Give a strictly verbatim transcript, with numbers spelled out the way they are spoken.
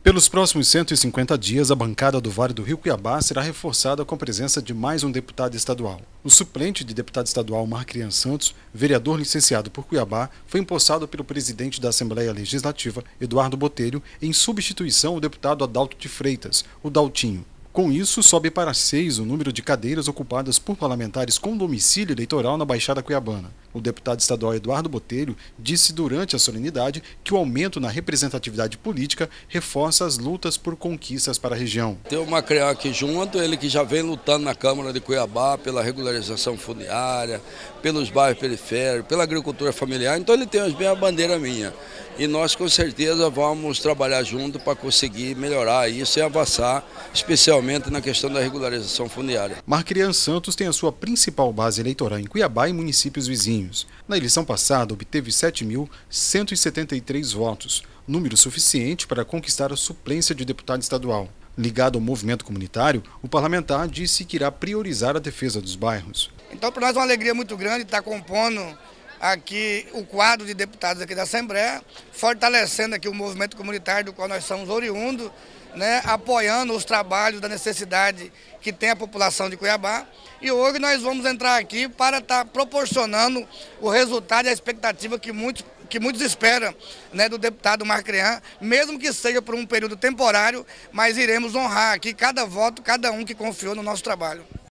Pelos próximos cento e cinquenta dias, a bancada do Vale do Rio Cuiabá será reforçada com a presença de mais um deputado estadual. O suplente de deputado estadual Marcrian Santos, vereador licenciado por Cuiabá, foi empossado pelo presidente da Assembleia Legislativa, Eduardo Botelho, em substituição ao deputado Adalto de Freitas, o Daltinho. Com isso, sobe para seis o número de cadeiras ocupadas por parlamentares com domicílio eleitoral na Baixada Cuiabana. O deputado estadual Eduardo Botelho disse durante a solenidade que o aumento na representatividade política reforça as lutas por conquistas para a região. Tem o Marcrian aqui junto, ele que já vem lutando na Câmara de Cuiabá pela regularização fundiária, pelos bairros periféricos, pela agricultura familiar, então ele tem bem a bandeira minha. E nós com certeza vamos trabalhar junto para conseguir melhorar isso e avançar, especialmente na questão da regularização fundiária. Marcrian Santos tem a sua principal base eleitoral em Cuiabá e municípios vizinhos. Na eleição passada, obteve sete mil cento e setenta e três votos, número suficiente para conquistar a suplência de deputado estadual. Ligado ao movimento comunitário, o parlamentar disse que irá priorizar a defesa dos bairros. Então, para nós é uma alegria muito grande estar compondo aqui o quadro de deputados aqui da Assembleia, fortalecendo aqui o movimento comunitário do qual nós somos oriundos, né, apoiando os trabalhos da necessidade que tem a população de Cuiabá. E hoje nós vamos entrar aqui para estar proporcionando o resultado e a expectativa que muitos, que muitos esperam, né, do deputado Marcrian, mesmo que seja por um período temporário, mas iremos honrar aqui cada voto, cada um que confiou no nosso trabalho.